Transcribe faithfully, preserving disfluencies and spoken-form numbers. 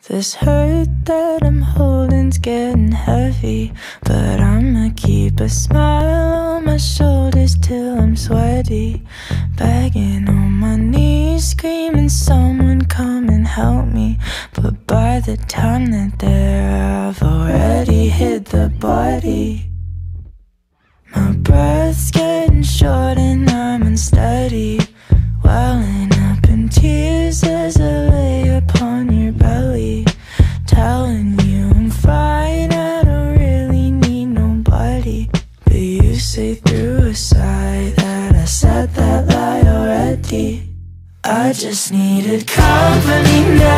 This hurt that I'm holding's getting heavy, but I'ma keep a smile on my shoulders till I'm sweaty. Begging on my knees, screaming someone come and help me. But by the time that there, I've already hit the body. My breath's getting short and I'm unsteady, welling up in tears as I lay upon your belly, telling you I'm fine, I don't really need nobody. But you say through a sigh that I said that lie already. I just needed company now.